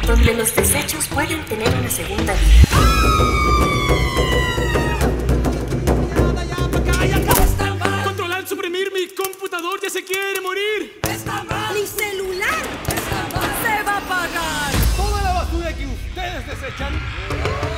donde los desechos pueden tener una segunda vida. Controlar, suprimir, mi computador ya se quiere morir. ¡Mi celular se va a apagar! Toda la basura que ustedes desechan